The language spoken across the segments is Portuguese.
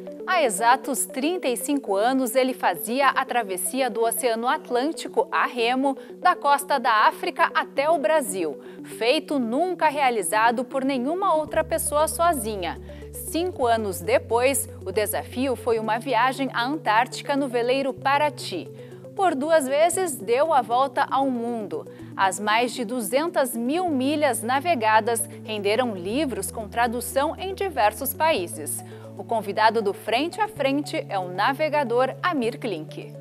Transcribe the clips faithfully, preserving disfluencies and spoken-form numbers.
Há exatos trinta e cinco anos, ele fazia a travessia do Oceano Atlântico a remo, da costa da África até o Brasil. Feito nunca realizado por nenhuma outra pessoa sozinha. Cinco anos depois, o desafio foi uma viagem à Antártica no veleiro Paraty. Por duas vezes, deu a volta ao mundo. As mais de duzentas mil milhas navegadas renderam livros com tradução em diversos países. O convidado do Frente a Frente é o navegador Amir Klink.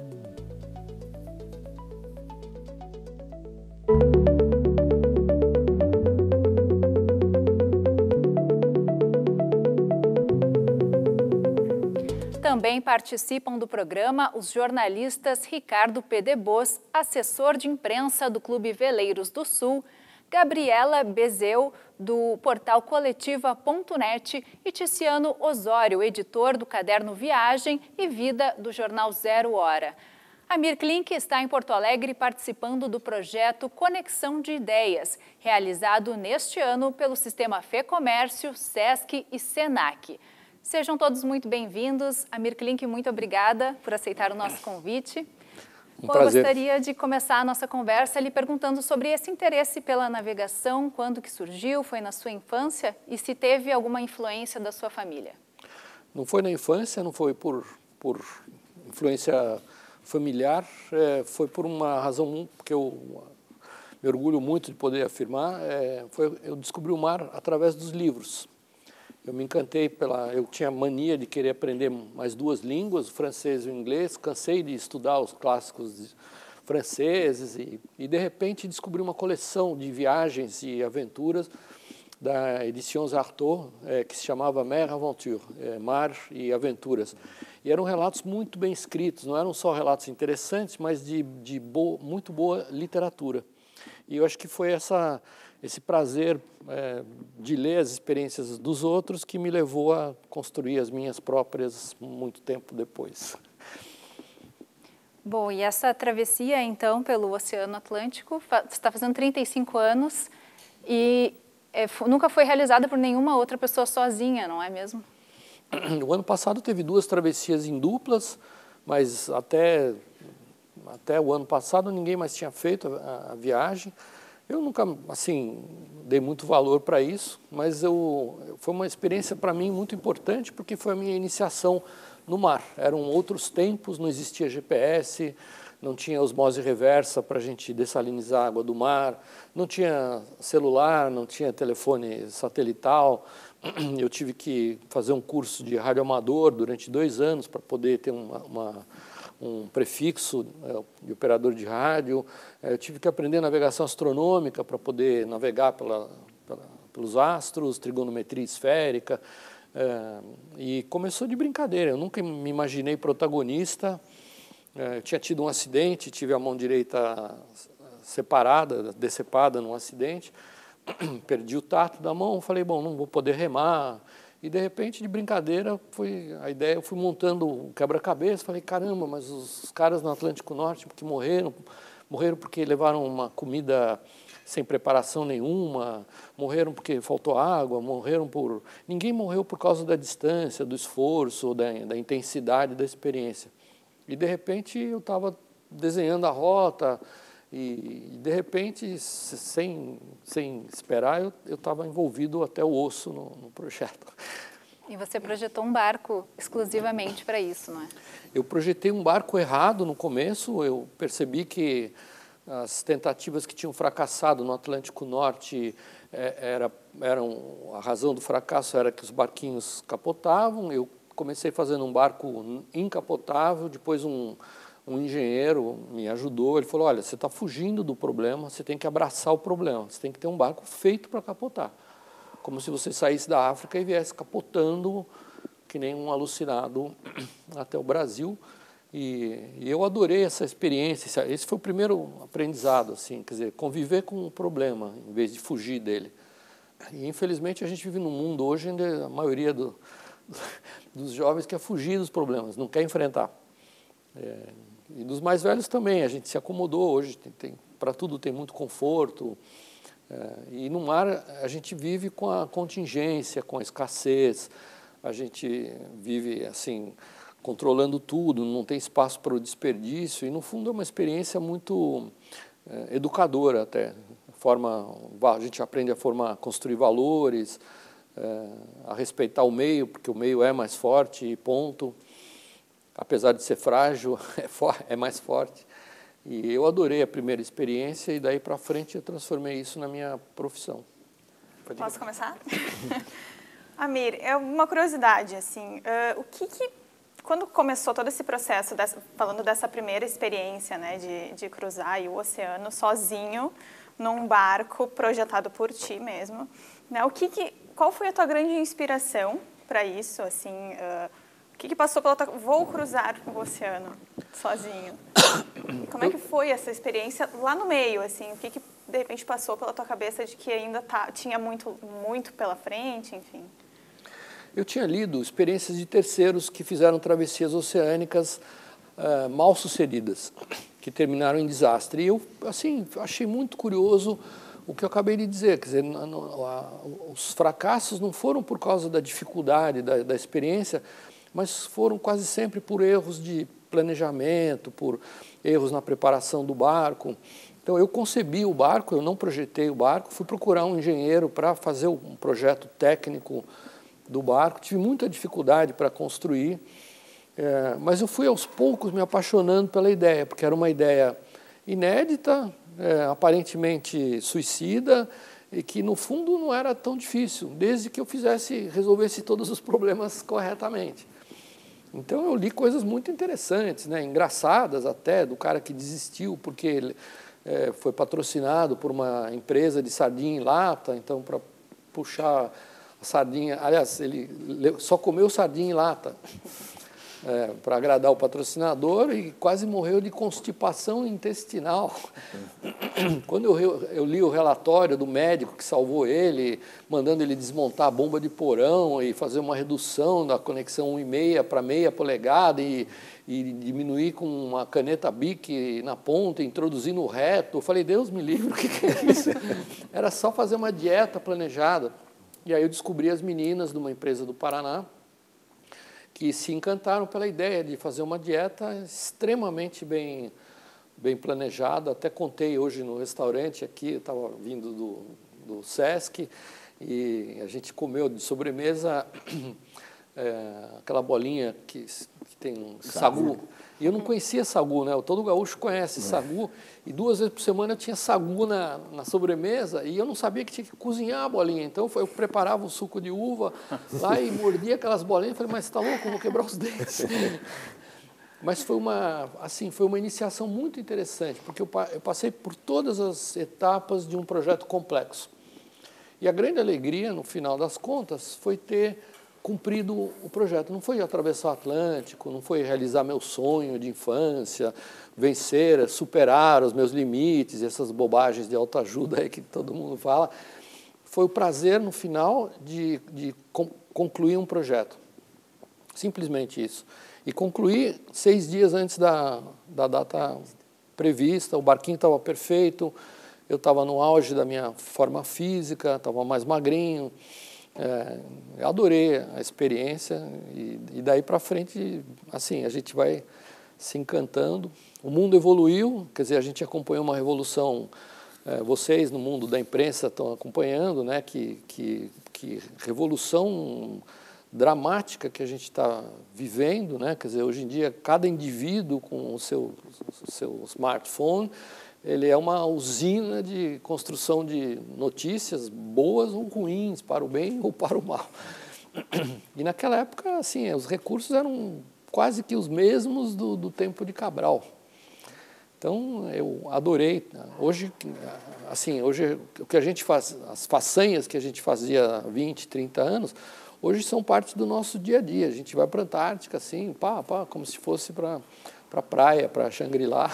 Também participam do programa os jornalistas Ricardo Pedebos, assessor de imprensa do Clube Veleiros do Sul, Gabriela Bezeu, do portal coletiva ponto net, e Ticiano Osório, editor do caderno Viagem e Vida do jornal Zero Hora. Amir Klink está em Porto Alegre participando do projeto Conexão de Ideias, realizado neste ano pelo Sistema FEComércio, SESC e SENAC. Sejam todos muito bem-vindos. Amir Klink, muito obrigada por aceitar o nosso convite. Um Bom, prazer. Eu gostaria de começar a nossa conversa lhe perguntando sobre esse interesse pela navegação, quando que surgiu, foi na sua infância e se teve alguma influência da sua família. Não foi na infância, não foi por, por influência familiar, é, foi por uma razão que eu me orgulho muito de poder afirmar, é, foi, eu descobri o mar através dos livros. Eu me encantei pela... Eu tinha mania de querer aprender mais duas línguas, o francês e o inglês. Cansei de estudar os clássicos franceses e, e de repente, descobri uma coleção de viagens e aventuras da Editions Artaud, é, que se chamava Mer Aventure, é, Mar e Aventuras. E eram relatos muito bem escritos, não eram só relatos interessantes, mas de, de boa, muito boa literatura. E eu acho que foi essa... esse prazer é, de ler as experiências dos outros que me levou a construir as minhas próprias muito tempo depois. Bom, e essa travessia, então, pelo Oceano Atlântico, você está fazendo trinta e cinco anos e é, nunca foi realizada por nenhuma outra pessoa sozinha, não é mesmo? O ano passado teve duas travessias em duplas, mas até, até o ano passado ninguém mais tinha feito a, a viagem. Eu nunca, assim, dei muito valor para isso, mas eu, foi uma experiência para mim muito importante porque foi a minha iniciação no mar. Eram outros tempos, não existia G P S, não tinha osmose reversa para a gente dessalinizar a água do mar, não tinha celular, não tinha telefone satelital. Eu tive que fazer um curso de radioamador durante dois anos para poder ter uma... uma um prefixo é, de operador de rádio. É, eu tive que aprender navegação astronômica para poder navegar pela, pela, pelos astros, trigonometria esférica, é, e começou de brincadeira. Eu nunca me imaginei protagonista. É, eu tinha tido um acidente, tive a mão direita separada, decepada num acidente, perdi o tato da mão, falei, bom, não vou poder remar. E, de repente, de brincadeira, foi a ideia, eu fui montando um quebra-cabeça, falei, caramba, mas os caras no Atlântico Norte que morreram, morreram porque levaram uma comida sem preparação nenhuma, morreram porque faltou água, morreram por... Ninguém morreu por causa da distância, do esforço, da, da intensidade da experiência. E, de repente, eu estava desenhando a rota e, de repente, sem, sem esperar, eu estava envolvido até o osso no, no projeto. E você projetou um barco exclusivamente para isso, não é? Eu projetei um barco errado no começo. Eu percebi que as tentativas que tinham fracassado no Atlântico Norte era, eram, a razão do fracasso era que os barquinhos capotavam. Eu comecei fazendo um barco incapotável, depois um... Um engenheiro me ajudou, ele falou, olha, você está fugindo do problema, você tem que abraçar o problema, você tem que ter um barco feito para capotar. Como se você saísse da África e viesse capotando, que nem um alucinado, até o Brasil. E, e eu adorei essa experiência, esse foi o primeiro aprendizado, assim, quer dizer, conviver com o problema, em vez de fugir dele. E, infelizmente, a gente vive num mundo hoje onde a maioria do, dos jovens quer fugir dos problemas, não quer enfrentar. É, E dos mais velhos também, a gente se acomodou hoje, tem, tem, para tudo tem muito conforto. É, e no mar a gente vive com a contingência, com a escassez. a gente vive assim, controlando tudo, não tem espaço para o desperdício, e no fundo é uma experiência muito é, educadora até. Forma, a gente aprende a formar, construir valores, é, a respeitar o meio, porque o meio é mais forte e ponto. Apesar de ser frágil, é, for, é mais forte. E eu adorei a primeira experiência e daí para frente eu transformei isso na minha profissão. Pode Posso começar? Amir, é uma curiosidade, assim, uh, o que, que quando começou todo esse processo, dessa, falando dessa primeira experiência, né, de, de cruzar o oceano sozinho, num barco projetado por ti mesmo, né, o que que, qual foi a tua grande inspiração para isso, assim, uh, o que, que passou pela tua... Vou cruzar o oceano sozinho. Como é que foi essa experiência lá no meio, assim, o que que de repente passou pela tua cabeça de que ainda tá, tinha muito, muito pela frente, enfim? Eu tinha lido experiências de terceiros que fizeram travessias oceânicas uh, mal sucedidas, que terminaram em desastre. E eu, assim, achei muito curioso o que eu acabei de dizer, quer dizer, no, no, a, os fracassos não foram por causa da dificuldade da, da experiência, mas foram quase sempre por erros de planejamento, por erros na preparação do barco. Então, eu concebi o barco, eu não projetei o barco, fui procurar um engenheiro para fazer um projeto técnico do barco, tive muita dificuldade para construir, é, mas eu fui aos poucos me apaixonando pela ideia, porque era uma ideia inédita, é, aparentemente suicida, e que no fundo não era tão difícil, desde que eu fizesse, resolvesse todos os problemas corretamente. Então eu li coisas muito interessantes, né, engraçadas até, do cara que desistiu porque ele é, foi patrocinado por uma empresa de sardinha em lata, então para puxar a sardinha, aliás, ele só comeu sardinha em lata, é, para agradar o patrocinador, e quase morreu de constipação intestinal. Quando eu, eu li o relatório do médico que salvou ele, mandando ele desmontar a bomba de porão e fazer uma redução da conexão um e meio para meia polegada e, e diminuir com uma caneta Bic na ponta, introduzir no reto, eu falei, Deus me livre, o que, que é isso? Era só fazer uma dieta planejada. E aí eu descobri as meninas de uma empresa do Paraná, que se encantaram pela ideia de fazer uma dieta extremamente bem, bem planejada. Até contei hoje no restaurante aqui, eu estava vindo do, do Sesc, e a gente comeu de sobremesa é, aquela bolinha que, que tem um sagu. E eu não conhecia sagu, né? Todo gaúcho conhece sagu, e duas vezes por semana eu tinha sagu na, na sobremesa, e eu não sabia que tinha que cozinhar a bolinha. Então eu preparava o suco de uva lá e mordia aquelas bolinhas, e falei, mas está louco, eu vou quebrar os dentes. Mas foi uma, assim, foi uma iniciação muito interessante, porque eu, eu passei por todas as etapas de um projeto complexo. E a grande alegria, no final das contas, foi ter cumprido o projeto. Não foi atravessar o Atlântico, não foi realizar meu sonho de infância, vencer, superar os meus limites, essas bobagens de autoajuda aí que todo mundo fala. Foi o prazer, no final, de, de concluir um projeto. Simplesmente isso. E concluir seis dias antes da, da data prevista, o barquinho estava perfeito, eu estava no auge da minha forma física, estava mais magrinho. É, eu adorei a experiência, e, e daí para frente, assim, a gente vai se encantando. O mundo evoluiu, quer dizer, a gente acompanhou uma revolução, é, vocês no mundo da imprensa estão acompanhando, né, que, que, que revolução dramática que a gente está vivendo, né, quer dizer, hoje em dia cada indivíduo com o seu, o seu smartphone, ele é uma usina de construção de notícias boas ou ruins, para o bem ou para o mal. E naquela época, assim, os recursos eram quase que os mesmos do, do tempo de Cabral. Então, eu adorei. Hoje, assim, hoje o que a gente faz, as façanhas que a gente fazia há vinte, trinta anos, hoje são parte do nosso dia a dia. A gente vai para a Antártica, assim, pá, pá, como se fosse para a praia, para Xangri-Lá.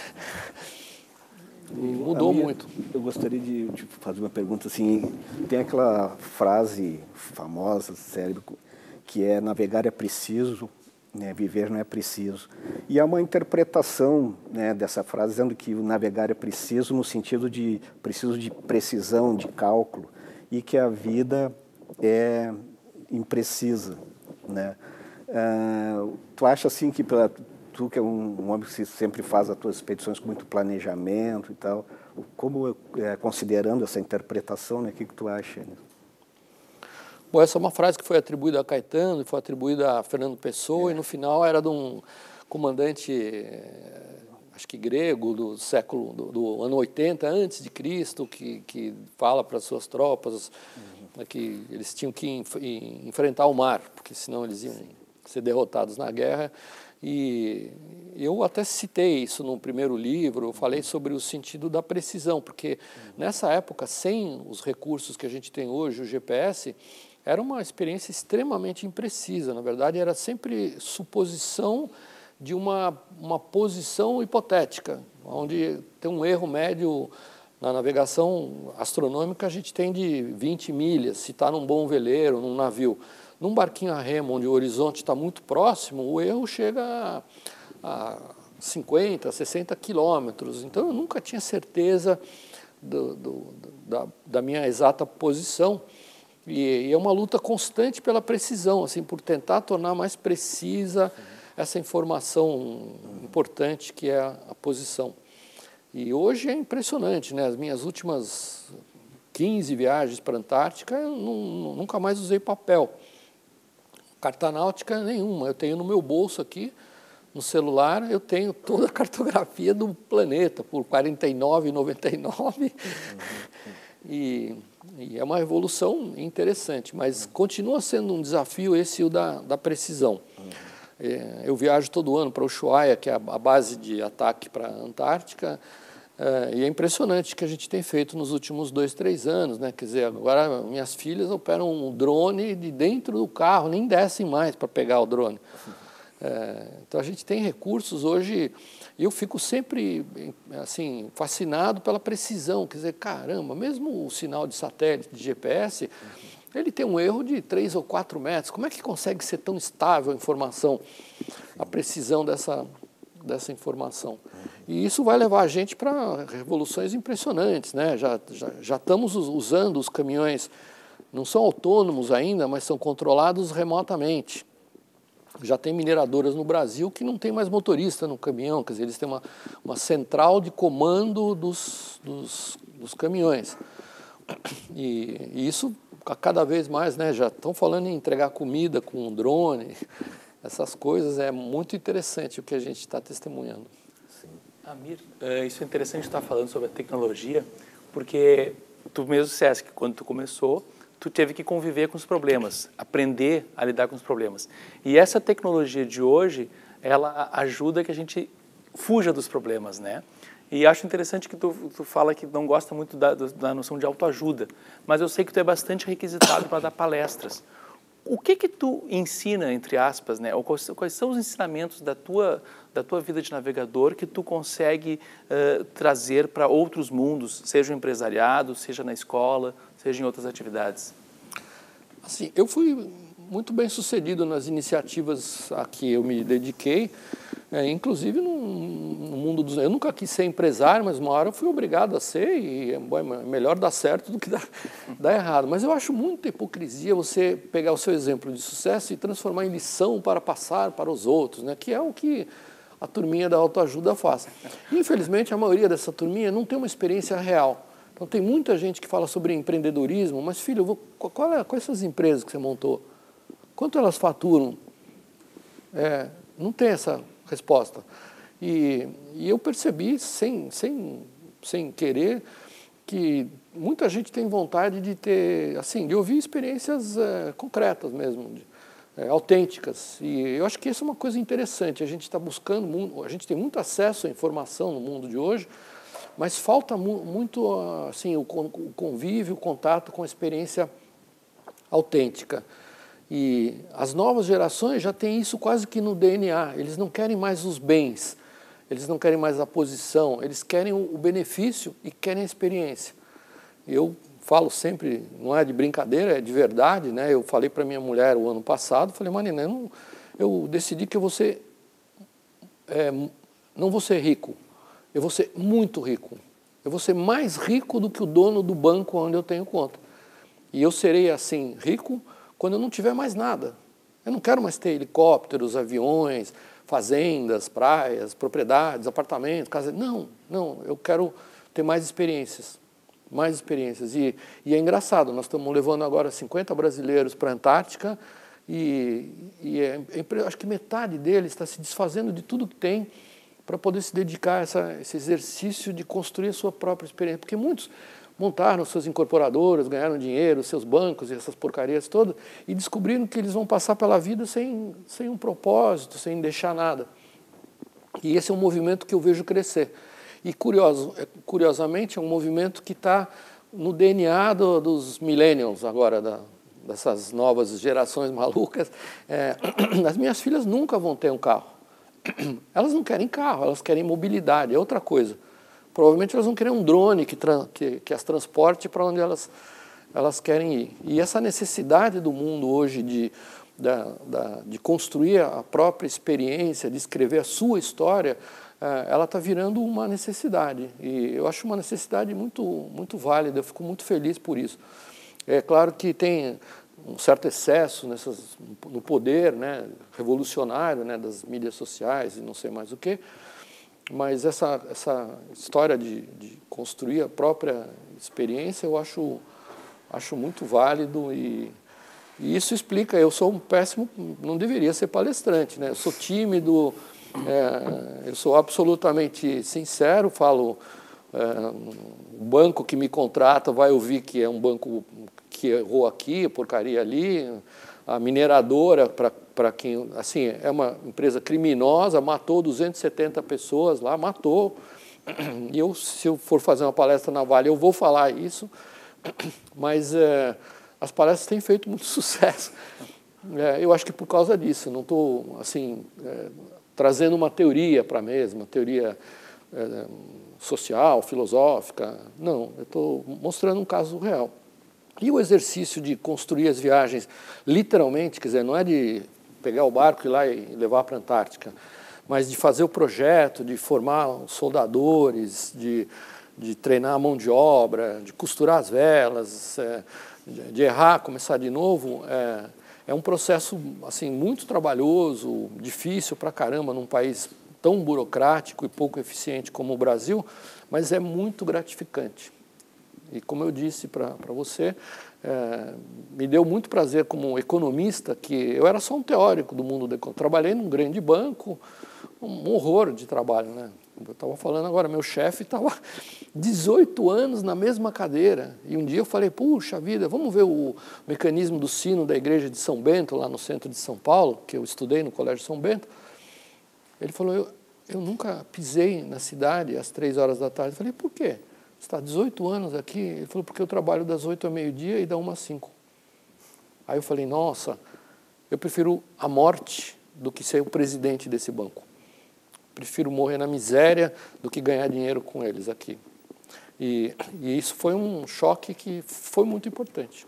Mudou minha, muito. Eu gostaria de, de fazer uma pergunta assim, tem aquela frase famosa, célebre, que é navegar é preciso, né, viver não é preciso. E há uma interpretação, né, dessa frase dizendo que o navegar é preciso no sentido de preciso de precisão, de cálculo, e que a vida é imprecisa. né? Uh, tu acha assim que pra, tu que é um, um homem que sempre faz as tuas expedições com muito planejamento e tal, como é, considerando essa interpretação, né? O que que tu acha? Né? Bom, essa é uma frase que foi atribuída a Caetano, foi atribuída a Fernando Pessoa, é. e no final era de um comandante, acho que grego, do século, do, do ano oitenta antes de Cristo, que, que fala para as suas tropas uhum. que eles tinham que enf enfrentar o mar, porque senão eles iam ser derrotados na guerra. E eu até citei isso no primeiro livro, eu falei sobre o sentido da precisão, porque uhum. nessa época, sem os recursos que a gente tem hoje, o G P S, era uma experiência extremamente imprecisa. Na verdade, era sempre suposição de uma, uma posição hipotética, onde tem um erro médio na navegação astronômica, a gente tem de vinte milhas, se está num bom veleiro, num navio. Num barquinho a remo, onde o horizonte está muito próximo, o erro chega a, a cinquenta, sessenta quilômetros. Então, eu nunca tinha certeza do, do, da, da minha exata posição. E, e é uma luta constante pela precisão, assim, por tentar tornar mais precisa essa informação importante que é a, a posição. E hoje é impressionante, né? As minhas últimas quinze viagens para a Antártica, eu não, nunca mais usei papel. Carta náutica nenhuma, eu tenho no meu bolso aqui, no celular, eu tenho toda a cartografia do planeta, por quarenta e nove reais e noventa e nove centavos. E, e é uma evolução interessante, mas continua sendo um desafio esse o da, da precisão. É, eu viajo todo ano para Ushuaia, que é a, a base de ataque para a Antártica, é, e é impressionante o que a gente tem feito nos últimos dois, três anos, né? Quer dizer, agora minhas filhas operam um drone de dentro do carro, nem descem mais para pegar o drone. É, então a gente tem recursos hoje, e eu fico sempre assim, fascinado pela precisão, quer dizer, caramba, mesmo o sinal de satélite de G P S, ele tem um erro de três ou quatro metros, como é que consegue ser tão estável a informação, a precisão dessa, dessa informação? E isso vai levar a gente para revoluções impressionantes, né? Já, já, já estamos usando os caminhões, não são autônomos ainda, mas são controlados remotamente. Já tem mineradoras no Brasil que não tem mais motorista no caminhão, quer dizer, eles têm uma, uma central de comando dos, dos, dos caminhões. E, e isso, cada vez mais, né, já estão falando em entregar comida com um drone, essas coisas, é muito interessante o que a gente está testemunhando. Sim. Amir, isso é interessante estar falando sobre a tecnologia, porque tu mesmo disseste que quando tu começou, tu teve que conviver com os problemas, aprender a lidar com os problemas. E essa tecnologia de hoje, ela ajuda que a gente fuja dos problemas, né? E acho interessante que tu, tu fala que não gosta muito da, da noção de autoajuda, mas eu sei que tu é bastante requisitado para dar palestras. O que que tu ensina, entre aspas, né? Ou quais, quais são os ensinamentos da tua, da tua vida de navegador que tu consegue uh, trazer para outros mundos, seja no empresariado, seja na escola, seja em outras atividades? Assim, eu fui muito bem sucedido nas iniciativas a que eu me dediquei, é, inclusive no, no mundo dos... Eu nunca quis ser empresário, mas uma hora eu fui obrigado a ser, e é melhor dar certo do que dar, dar errado. Mas eu acho muita hipocrisia você pegar o seu exemplo de sucesso e transformar em lição para passar para os outros, né? Que é o que a turminha da autoajuda faz. Infelizmente, a maioria dessa turminha não tem uma experiência real. Então, tem muita gente que fala sobre empreendedorismo, mas, filho, vou, qual é, quais são as empresas que você montou? Quanto elas faturam? É, não tem essa resposta. E, e eu percebi, sem, sem, sem querer, que muita gente tem vontade de ter, assim, de ouvir experiências é, concretas mesmo, de, é, autênticas. E eu acho que isso é uma coisa interessante. A gente está buscando, a gente tem muito acesso à informação no mundo de hoje, mas falta mu muito assim, o convívio, o contato com a experiência autêntica. E as novas gerações já têm isso quase que no D N A. Eles não querem mais os bens, eles não querem mais a posição, eles querem o benefício e querem a experiência. Eu falo sempre, não é de brincadeira, é de verdade, né? Eu falei para minha mulher o ano passado, falei, Marina, eu, não, eu decidi que eu vou ser, é, não vou ser rico. Eu vou ser muito rico. Eu vou ser mais rico do que o dono do banco onde eu tenho conta. E eu serei, assim, rico quando eu não tiver mais nada. Eu não quero mais ter helicópteros, aviões, fazendas, praias, propriedades, apartamentos, casas. Não, não, eu quero ter mais experiências, mais experiências. E, e é engraçado, nós estamos levando agora cinquenta brasileiros para a Antártica e, e é, é, acho que metade deles está se desfazendo de tudo que tem para poder se dedicar a essa, esse exercício de construir a sua própria experiência. Porque muitos montaram suas incorporadoras, ganharam dinheiro, seus bancos e essas porcarias todas, e descobriram que eles vão passar pela vida sem, sem um propósito, sem deixar nada. E esse é um movimento que eu vejo crescer. E, curioso, curiosamente, é um movimento que está no D N A do, dos millennials agora, da, dessas novas gerações malucas. É, as minhas filhas nunca vão ter um carro. Elas não querem carro, elas querem mobilidade, é outra coisa. Provavelmente elas vão querer um drone que, que, que as transporte para onde elas, elas querem ir. E essa necessidade do mundo hoje de, da, da, de construir a própria experiência, de escrever a sua história, ela está virando uma necessidade. E eu acho uma necessidade muito, muito válida, eu fico muito feliz por isso. É claro que tem um certo excesso nessas, no poder, né, revolucionário, né, das mídias sociais e não sei mais o quê, mas essa, essa história de, de construir a própria experiência eu acho, acho muito válido e, e isso explica, eu sou um péssimo, não deveria ser palestrante, né, eu sou tímido, é, eu sou absolutamente sincero, falo, é, o banco que me contrata vai ouvir que é um banco que errou aqui, porcaria ali, a mineradora, para quem, assim, é uma empresa criminosa, matou duzentas e setenta pessoas lá, matou, e eu, se eu for fazer uma palestra na Vale, eu vou falar isso, mas é, as palestras têm feito muito sucesso, é, eu acho que por causa disso, não estou, assim, é, trazendo uma teoria para a mesa, uma teoria é, social, filosófica, não, eu estou mostrando um caso real. E o exercício de construir as viagens, literalmente, quer dizer, não é de pegar o barco e ir lá e levar para a Antártica, mas de fazer o projeto, de formar soldadores, de, de treinar a mão de obra, de costurar as velas, é, de, de errar, começar de novo, é, é um processo assim, muito trabalhoso, difícil para caramba num país tão burocrático e pouco eficiente como o Brasil, mas é muito gratificante. E como eu disse para você, é, me deu muito prazer como economista, que eu era só um teórico do mundo da economia. Trabalhei num grande banco, um horror de trabalho, né? Eu estava falando agora, meu chefe estava dezoito anos na mesma cadeira. E um dia eu falei, puxa vida, vamos ver o mecanismo do sino da igreja de São Bento, lá no centro de São Paulo, que eu estudei no Colégio São Bento. Ele falou, eu, eu nunca pisei na cidade às três horas da tarde. Eu falei, por quê? Você está há dezoito anos aqui? Ele falou, porque eu trabalho das oito ao meio-dia e da uma às cinco. Aí eu falei, nossa, eu prefiro a morte do que ser o presidente desse banco. Prefiro morrer na miséria do que ganhar dinheiro com eles aqui. E, e isso foi um choque que foi muito importante.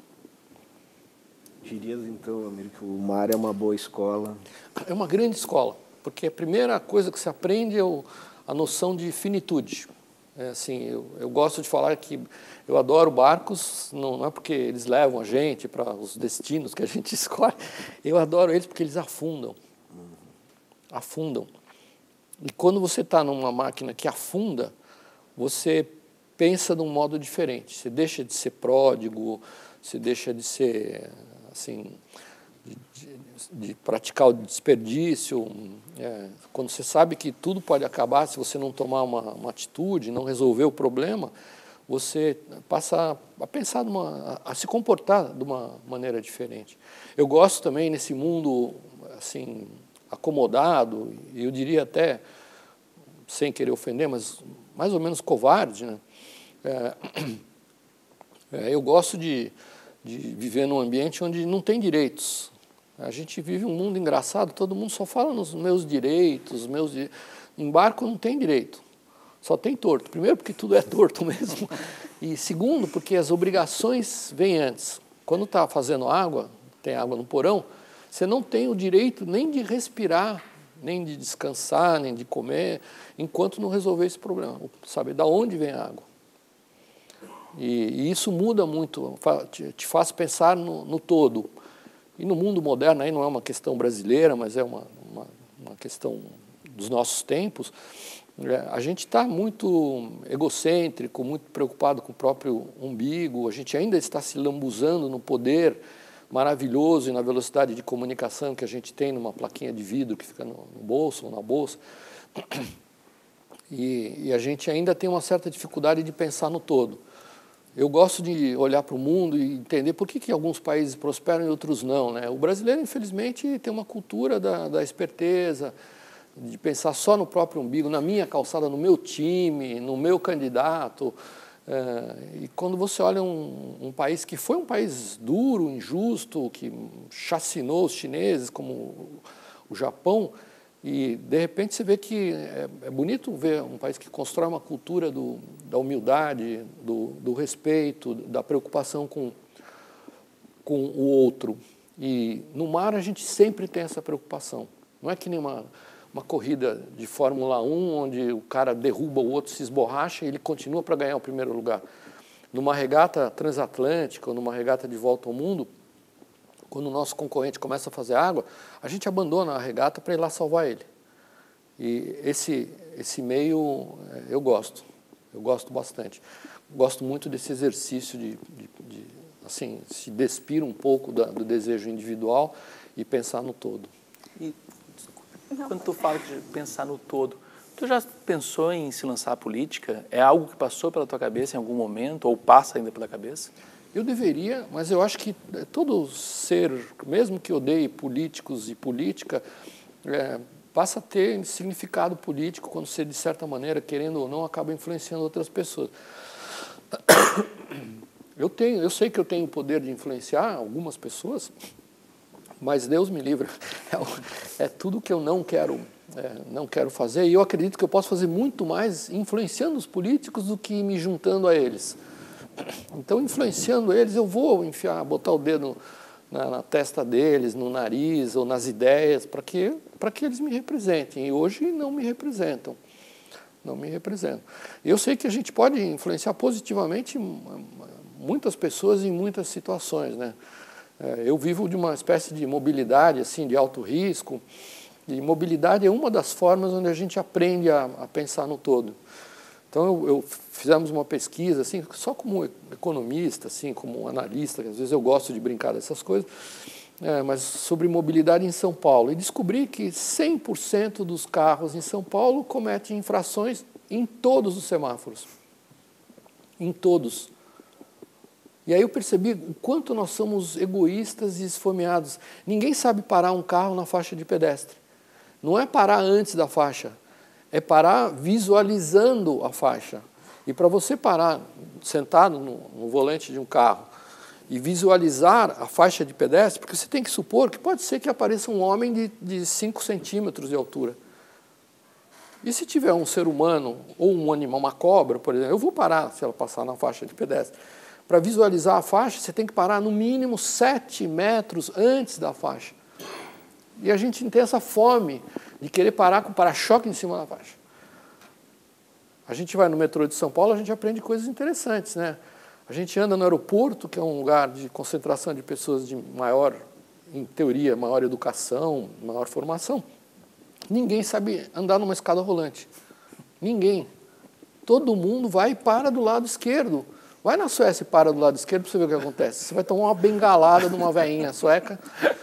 Dirias, então, Amir, que o mar é uma boa escola? É uma grande escola, porque a primeira coisa que se aprende é o, a noção de finitude. É assim, eu, eu gosto de falar que eu adoro barcos, não, não é porque eles levam a gente para os destinos que a gente escolhe, eu adoro eles porque eles afundam. Afundam. E quando você está numa máquina que afunda, você pensa de um modo diferente. Você deixa de ser pródigo, você deixa de ser, assim, de, de, de praticar o desperdício. É, quando você sabe que tudo pode acabar se você não tomar uma, uma atitude, não resolver o problema, você passa a pensar, numa, a se comportar de uma maneira diferente. Eu gosto também, nesse mundo assim, acomodado, e eu diria até, sem querer ofender, mas mais ou menos covarde, né? É, é, eu gosto de, de viver num ambiente onde não tem direitos. A gente vive um mundo engraçado, todo mundo só fala nos meus direitos, meus di... Em barco não tem direito, só tem torto. Primeiro porque tudo é torto mesmo, e segundo porque as obrigações vêm antes. Quando está fazendo água, tem água no porão, você não tem o direito nem de respirar, nem de descansar, nem de comer, enquanto não resolver esse problema. Saber de onde vem a água. E, e isso muda muito, te, te faz pensar no, no todo. e no mundo moderno aí não é uma questão brasileira, mas é uma, uma, uma questão dos nossos tempos, a gente está muito egocêntrico, muito preocupado com o próprio umbigo, a gente ainda está se lambuzando no poder maravilhoso e na velocidade de comunicação que a gente tem numa plaquinha de vidro que fica no, no bolso ou na bolsa. E, e a gente ainda tem uma certa dificuldade de pensar no todo. Eu gosto de olhar para o mundo e entender por que, que alguns países prosperam e outros não, né? O brasileiro, infelizmente, tem uma cultura da, da esperteza, de pensar só no próprio umbigo, na minha calçada, no meu time, no meu candidato. É, e quando você olha um, um país que foi um país duro, injusto, que chacinou os chineses, como o, o Japão, e de repente você vê que é, é bonito ver um país que constrói uma cultura do, da humildade, do, do respeito, da preocupação com, com o outro. E no mar a gente sempre tem essa preocupação. Não é que nem uma... uma corrida de Fórmula um, onde o cara derruba o outro, se esborracha e ele continua para ganhar o primeiro lugar. Numa regata transatlântica ou numa regata de volta ao mundo, quando o nosso concorrente começa a fazer água, a gente abandona a regata para ir lá salvar ele. E esse, esse meio eu gosto, eu gosto bastante. Gosto muito desse exercício de, de, de assim, se despir um pouco da, do desejo individual e pensar no todo. E quando tu fala de pensar no todo, tu já pensou em se lançar à política? É algo que passou pela tua cabeça em algum momento, ou passa ainda pela cabeça? Eu deveria, mas eu acho que todo ser, mesmo que odeie políticos e política, é, passa a ter significado político quando você, de certa maneira, querendo ou não, acaba influenciando outras pessoas. Eu, tenho, eu sei que eu tenho o poder de influenciar algumas pessoas, mas Deus me livre, é, é tudo que eu não quero, é, não quero fazer, e eu acredito que eu posso fazer muito mais influenciando os políticos do que me juntando a eles. Então, influenciando eles, eu vou enfiar, botar o dedo na, na testa deles, no nariz ou nas ideias, para que, para que eles me representem, e hoje não me representam, não me representam. Eu sei que a gente pode influenciar positivamente muitas pessoas em muitas situações, né? Eu vivo de uma espécie de mobilidade, assim, de alto risco, e mobilidade é uma das formas onde a gente aprende a, a pensar no todo. Então, eu, eu fizemos uma pesquisa, assim, só como economista, assim, como analista, que às vezes eu gosto de brincar dessas coisas, é, mas sobre mobilidade em São Paulo, e descobri que cem por cento dos carros em São Paulo cometem infrações em todos os semáforos, em todos. E aí eu percebi o quanto nós somos egoístas e esfomeados. Ninguém sabe parar um carro na faixa de pedestre. Não é parar antes da faixa, é parar visualizando a faixa. E para você parar sentado no, no volante de um carro e visualizar a faixa de pedestre, porque você tem que supor que pode ser que apareça um homem de, de cinco centímetros de altura. E se tiver um ser humano ou um animal, uma cobra, por exemplo, eu vou parar se ela passar na faixa de pedestre. Para visualizar a faixa, você tem que parar no mínimo sete metros antes da faixa. E a gente tem essa fome de querer parar com o para-choque em cima da faixa. A gente vai no metrô de São Paulo, a gente aprende coisas interessantes, né? A gente anda no aeroporto, que é um lugar de concentração de pessoas de maior, em teoria, maior educação, maior formação. Ninguém sabe andar numa escada rolante. Ninguém. Todo mundo vai e para do lado esquerdo. Vai na Suécia e para do lado esquerdo para você ver o que acontece. Você vai tomar uma bengalada de uma veinha sueca.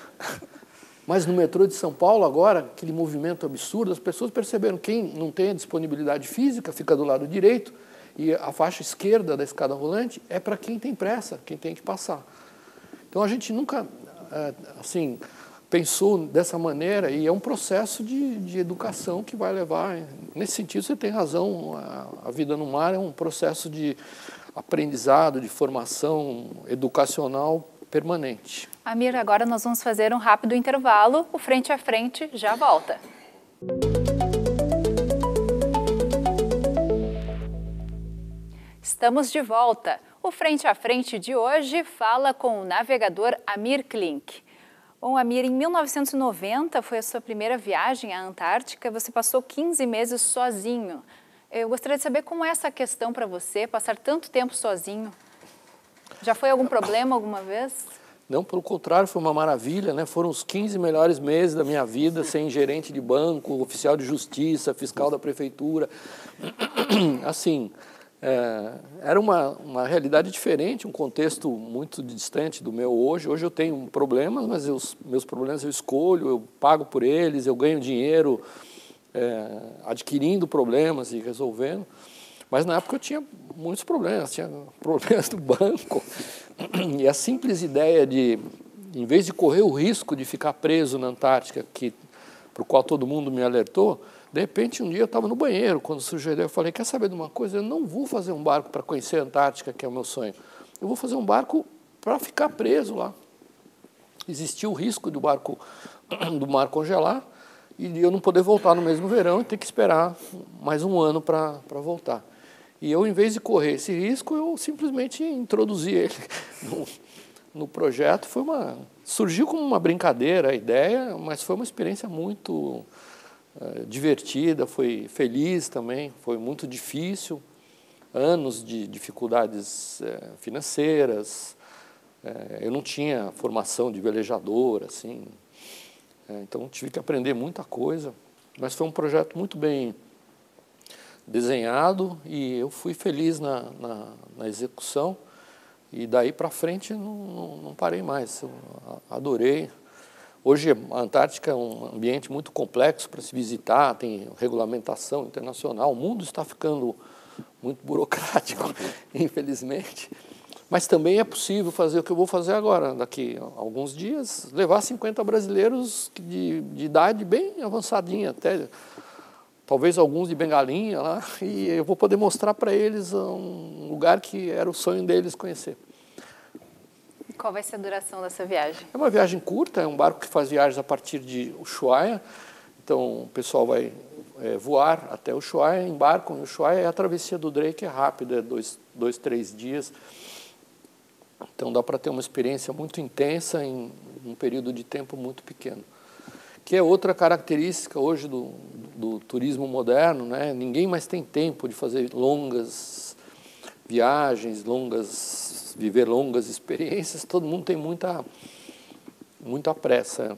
Mas no metrô de São Paulo, agora, aquele movimento absurdo, as pessoas perceberam que quem não tem a disponibilidade física fica do lado direito e a faixa esquerda da escada rolante é para quem tem pressa, quem tem que passar. Então, a gente nunca assim, pensou dessa maneira e é um processo de, de educação que vai levar... Nesse sentido, você tem razão, a, a vida no mar é um processo de aprendizado, de formação educacional permanente. Amir, agora nós vamos fazer um rápido intervalo. O Frente a Frente já volta. Estamos de volta. O Frente a Frente de hoje fala com o navegador Amir Klink. Bom, Amir, em mil novecentos e noventa foi a sua primeira viagem à Antártica. Você passou quinze meses sozinho. Eu gostaria de saber como é essa questão para você, passar tanto tempo sozinho. Já foi algum problema alguma vez? Não, pelo contrário, foi uma maravilha, né? Foram os quinze melhores meses da minha vida, sem gerente de banco, oficial de justiça, fiscal da prefeitura. Assim, é, era uma, uma realidade diferente, um contexto muito distante do meu hoje. Hoje eu tenho problemas, mas eu, meus problemas eu escolho, eu pago por eles, eu ganho dinheiro é, adquirindo problemas e resolvendo. Mas na época eu tinha muitos problemas, tinha problemas do banco. E a simples ideia de, em vez de correr o risco de ficar preso na Antártica, que, para o qual todo mundo me alertou, de repente um dia eu estava no banheiro, quando surgiu a ideia, eu falei, quer saber de uma coisa? Eu não vou fazer um barco para conhecer a Antártica, que é o meu sonho. Eu vou fazer um barco para ficar preso lá. Existia o risco do barco, do mar congelar, e eu não poder voltar no mesmo verão e ter que esperar mais um ano para para voltar. E eu, em vez de correr esse risco, eu simplesmente introduzi ele no, no projeto. Foi uma, surgiu como uma brincadeira a ideia, mas foi uma experiência muito uh, divertida, foi feliz também, foi muito difícil. Anos de dificuldades uh, financeiras, uh, eu não tinha formação de velejador, assim, uh, então tive que aprender muita coisa, mas foi um projeto muito bem desenhado e eu fui feliz na, na, na execução e daí para frente não, não, não parei mais, eu adorei. Hoje a Antártica é um ambiente muito complexo para se visitar, tem regulamentação internacional, o mundo está ficando muito burocrático, infelizmente, mas também é possível fazer o que eu vou fazer agora, daqui a alguns dias, levar cinquenta brasileiros de, de idade bem avançadinha até, talvez alguns de bengalinha lá, e eu vou poder mostrar para eles um lugar que era o sonho deles conhecer. E qual vai ser a duração dessa viagem? É uma viagem curta, é um barco que faz viagens a partir de Ushuaia, então o pessoal vai é, voar até Ushuaia, embarcam em Ushuaia, e a travessia do Drake é rápida, é dois, dois, três dias, então dá para ter uma experiência muito intensa em um período de tempo muito pequeno. Que é outra característica hoje do, do turismo moderno, né? Ninguém mais tem tempo de fazer longas viagens, longas, viver longas experiências, todo mundo tem muita, muita pressa.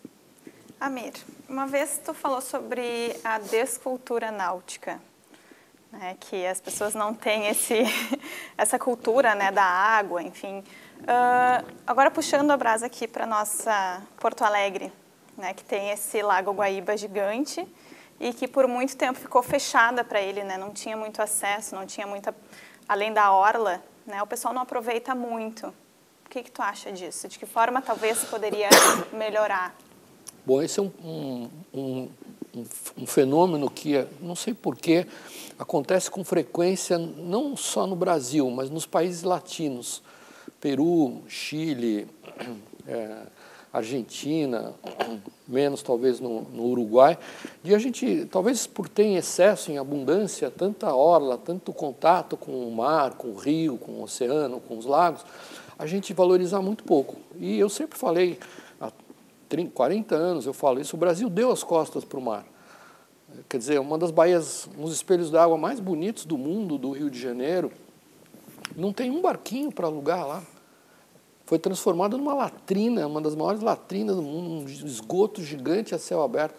Amir, uma vez tu falou sobre a descultura náutica, né? Que as pessoas não têm esse, essa cultura, né, da água, enfim. Uh, agora puxando a brasa aqui para nossa Porto Alegre, né, que tem esse Lago Guaíba gigante e que por muito tempo ficou fechada para ele, né, não tinha muito acesso, não tinha muita, além da orla, né, o pessoal não aproveita muito. O que que tu acha disso? De que forma talvez poderia melhorar? Bom, esse é um, um, um, um fenômeno que, não sei porquê, acontece com frequência não só no Brasil, mas nos países latinos, Peru, Chile, é, Argentina, menos talvez no, no Uruguai, e a gente, talvez por ter em excesso, em abundância, tanta orla, tanto contato com o mar, com o rio, com o oceano, com os lagos, a gente valoriza muito pouco. E eu sempre falei, há trinta, quarenta anos eu falo isso, o Brasil deu as costas para o mar. Quer dizer, uma das baías, um dos espelhos d'água mais bonitos do mundo, do Rio de Janeiro, não tem um barquinho para alugar lá. Foi transformada numa latrina, uma das maiores latrinas do mundo, um esgoto gigante a céu aberto.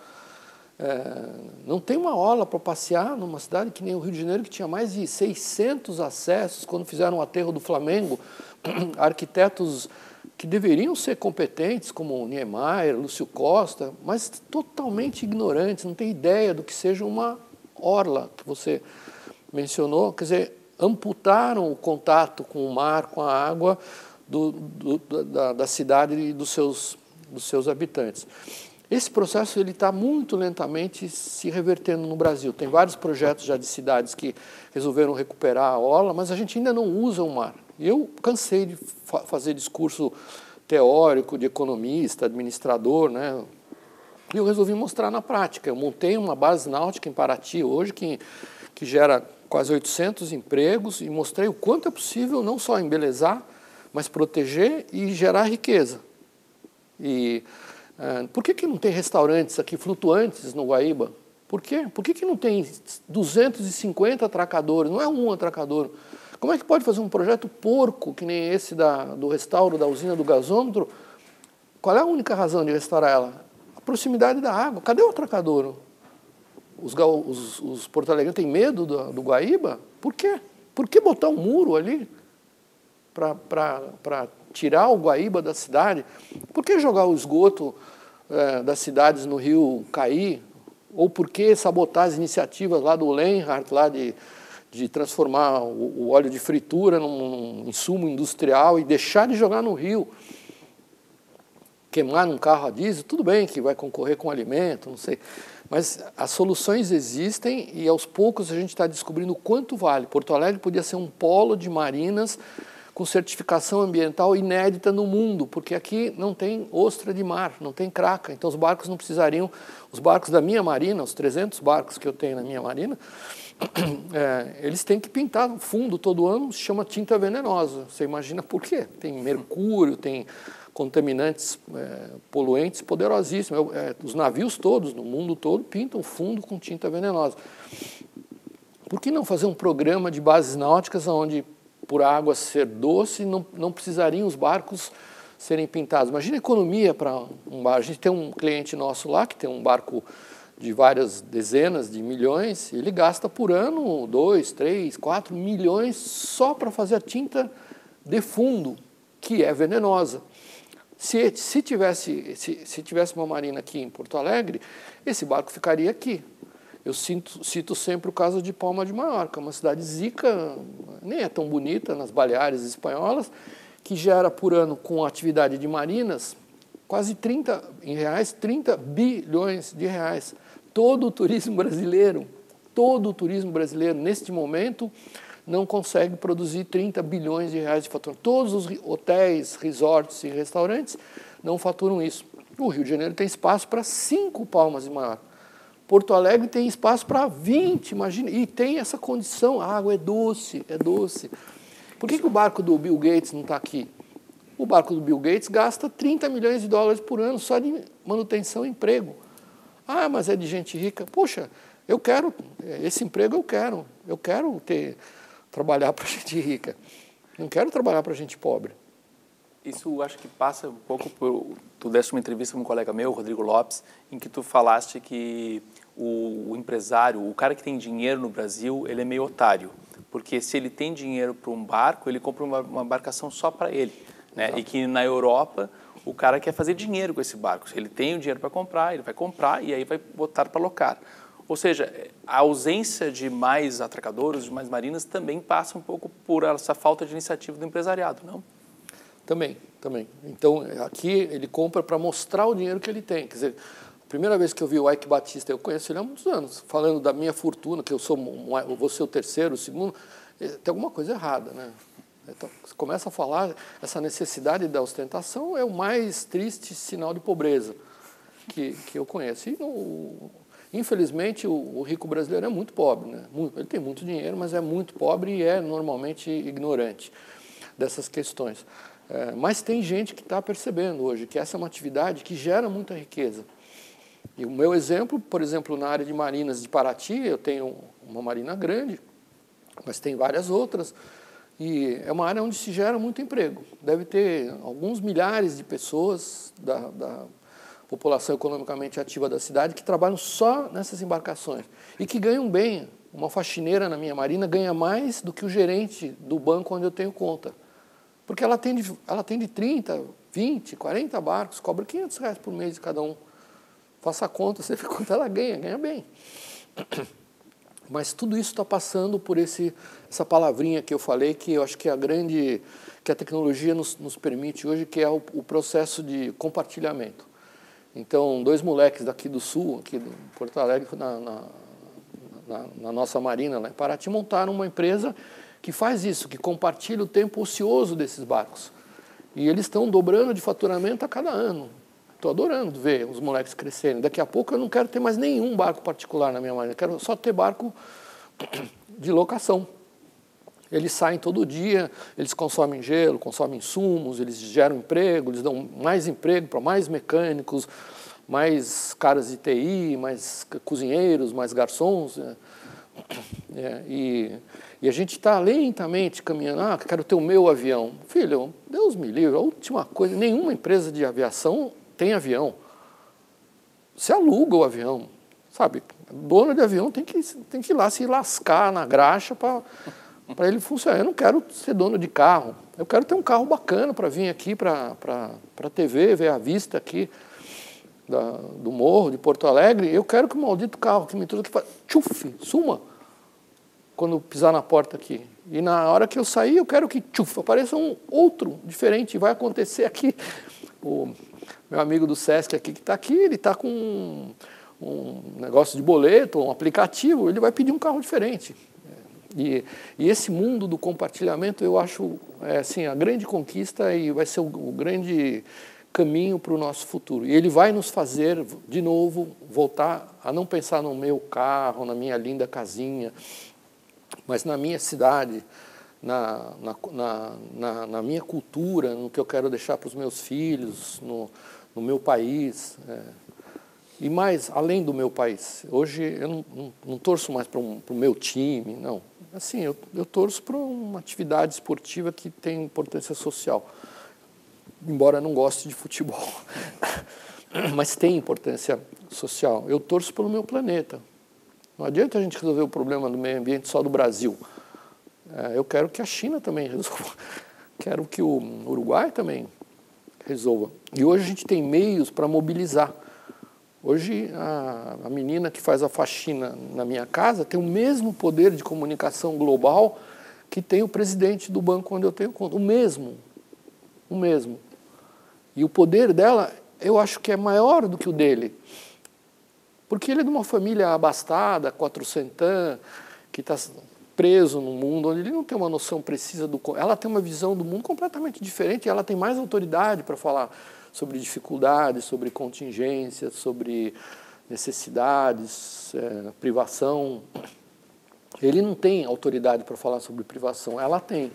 É, não tem uma orla para passear numa cidade que nem o Rio de Janeiro, que tinha mais de seiscentos acessos, quando fizeram o aterro do Flamengo, arquitetos que deveriam ser competentes, como Niemeyer, Lúcio Costa, mas totalmente ignorantes, não tem ideia do que seja uma orla, que você mencionou. Quer dizer, amputaram o contato com o mar, com a água, Do, do, da, da cidade e dos seus, dos seus habitantes. Esse processo ele está muito lentamente se revertendo no Brasil. Tem vários projetos já de cidades que resolveram recuperar a orla, mas a gente ainda não usa o mar. Eu cansei de fa fazer discurso teórico de economista, administrador, né? E eu resolvi mostrar na prática. Eu montei uma base náutica em Paraty hoje que, que gera quase oitocentos empregos e mostrei o quanto é possível não só embelezar, mas proteger e gerar riqueza. E uh, por que que não tem restaurantes aqui flutuantes no Guaíba? Por quê? Por que que não tem duzentos e cinquenta atracadores? Não é um atracador. Como é que pode fazer um projeto porco, que nem esse da, do restauro da usina do gasômetro? Qual é a única razão de restaurar ela? A proximidade da água. Cadê o atracadouro? Os, os, os porto-alegrenses têm medo do, do Guaíba? Por quê? Por que botar um muro ali para tirar o Guaíba da cidade? Por que jogar o esgoto é, das cidades no rio cair? Ou por que sabotar as iniciativas lá do Lenhardt, lá de, de transformar o, o óleo de fritura num, num insumo industrial e deixar de jogar no rio? Queimar num carro a diesel, tudo bem que vai concorrer com alimento, não sei. Mas as soluções existem e aos poucos a gente está descobrindo o quanto vale. Porto Alegre podia ser um polo de marinas com certificação ambiental inédita no mundo, porque aqui não tem ostra de mar, não tem craca. Então os barcos não precisariam, os barcos da minha marina, os trezentos barcos que eu tenho na minha marina, é, eles têm que pintar no fundo todo ano, se chama tinta venenosa. Você imagina por quê? Tem mercúrio, tem contaminantes é, poluentes poderosíssimos. É, os navios todos, no mundo todo, pintam o fundo com tinta venenosa. Por que não fazer um programa de bases náuticas onde, por a água ser doce, não, não precisariam os barcos serem pintados? Imagina a economia para um barco. A gente tem um cliente nosso lá, que tem um barco de várias dezenas de milhões, e ele gasta por ano dois, três, quatro milhões só para fazer a tinta de fundo, que é venenosa. Se, se, tivesse, se, se tivesse uma marina aqui em Porto Alegre, esse barco ficaria aqui. Eu sinto, cito sempre o caso de Palma de Mallorca, uma cidade zica, nem é tão bonita, nas Baleares espanholas, que gera por ano, com atividade de marinas, quase trinta, em reais, trinta bilhões de reais. Todo o turismo brasileiro, todo o turismo brasileiro, neste momento, não consegue produzir trinta bilhões de reais de faturamento. Todos os hotéis, resorts e restaurantes não faturam isso. O Rio de Janeiro tem espaço para cinco Palmas de Mallorca. Porto Alegre tem espaço para vinte, imagina. E tem essa condição, a água é doce, é doce. Por que, que o barco do Bill Gates não está aqui? O barco do Bill Gates gasta trinta milhões de dólares por ano só de manutenção e emprego. Ah, mas é de gente rica. Poxa, eu quero, esse emprego eu quero. Eu quero ter... trabalhar para gente rica. Não quero trabalhar para gente pobre. Isso acho que passa um pouco por... Tu deste uma entrevista com um colega meu, Rodrigo Lopes, em que tu falaste que o, o empresário, o cara que tem dinheiro no Brasil, ele é meio otário. Porque se ele tem dinheiro para um barco, ele compra uma, uma embarcação só para ele. Né? E que na Europa, o cara quer fazer dinheiro com esse barco. Se ele tem o dinheiro para comprar, ele vai comprar e aí vai botar para alocar. Ou seja, a ausência de mais atracadouros, de mais marinas, também passa um pouco por essa falta de iniciativa do empresariado, não? Também, também. Então, aqui ele compra para mostrar o dinheiro que ele tem. Quer dizer, a primeira vez que eu vi o Ike Batista, eu conheço ele há muitos anos, falando da minha fortuna, que eu sou, eu vou ser o terceiro, o segundo, tem alguma coisa errada, né? Então, você começa a falar, essa necessidade da ostentação é o mais triste sinal de pobreza que, que eu conheço. E no... Infelizmente, o, o rico brasileiro é muito pobre, né? Muito, ele tem muito dinheiro, mas é muito pobre e é normalmente ignorante dessas questões. É, mas tem gente que está percebendo hoje que essa é uma atividade que gera muita riqueza. E o meu exemplo, por exemplo, na área de marinas de Paraty, eu tenho uma marina grande, mas tem várias outras, e é uma área onde se gera muito emprego. Deve ter alguns milhares de pessoas da... da população economicamente ativa da cidade, que trabalham só nessas embarcações e que ganham bem. Uma faxineira na minha marina ganha mais do que o gerente do banco onde eu tenho conta. Porque ela atende, ela atende trinta, vinte, quarenta barcos, cobra quinhentos reais por mês de cada um. Faça a conta, você vê quanto ela ganha, ganha bem. Mas tudo isso está passando por esse, essa palavrinha que eu falei, que eu acho que é a grande, que a tecnologia nos, nos permite hoje, que é o, o processo de compartilhamento. Então, dois moleques daqui do sul, aqui de Porto Alegre, na, na, na, na nossa marina, lá em Paraty, montaram uma empresa que faz isso, que compartilha o tempo ocioso desses barcos. E eles estão dobrando de faturamento a cada ano. Estou adorando ver os moleques crescerem. Daqui a pouco eu não quero ter mais nenhum barco particular na minha marina, eu quero só ter barco de locação. Eles saem todo dia, eles consomem gelo, consomem insumos, eles geram emprego, eles dão mais emprego para mais mecânicos, mais caras de T I, mais cozinheiros, mais garçons. É, e, e a gente está lentamente caminhando, ah, quero ter o meu avião. Filho, Deus me livre, a última coisa, nenhuma empresa de aviação tem avião. Você aluga o avião, sabe? O dono de avião tem que, tem que ir lá se lascar na graxa para ele funcionar. Eu não quero ser dono de carro, eu quero ter um carro bacana para vir aqui para a T V, ver a vista aqui da, do morro de Porto Alegre. Eu quero que o maldito carro que me trouxe aqui faça tchuf, suma, quando pisar na porta aqui. E na hora que eu sair, eu quero que tchuf, apareça um outro diferente. Vai acontecer aqui. O meu amigo do Sesc aqui que está aqui, ele está com um, um negócio de boleto, um aplicativo, ele vai pedir um carro diferente. E, e esse mundo do compartilhamento, eu acho é, assim, a grande conquista e vai ser o, o grande caminho para o nosso futuro. E ele vai nos fazer, de novo, voltar a não pensar no meu carro, na minha linda casinha, mas na minha cidade, na, na, na, na, na minha cultura, no que eu quero deixar para os meus filhos, no, no meu país, é, e mais além do meu país. Hoje eu não, não, não torço mais para um, para o meu time, não. Assim, eu, eu torço para uma atividade esportiva que tem importância social, embora eu não goste de futebol, mas tem importância social. Eu torço pelo meu planeta. Não adianta a gente resolver o problema do meio ambiente só do Brasil. É, eu quero que a China também resolva. Quero que o Uruguai também resolva. E hoje a gente tem meios para mobilizar. Hoje a, a menina que faz a faxina na minha casa tem o mesmo poder de comunicação global que tem o presidente do banco onde eu tenho conta. O mesmo. O mesmo. E o poder dela, eu acho que é maior do que o dele. Porque ele é de uma família abastada, quatrocentã, que está preso num mundo onde ele não tem uma noção precisa do... Ela tem uma visão do mundo completamente diferente e ela tem mais autoridade para falar sobre dificuldades, sobre contingências, sobre necessidades, é, privação. Ele não tem autoridade para falar sobre privação, ela tem.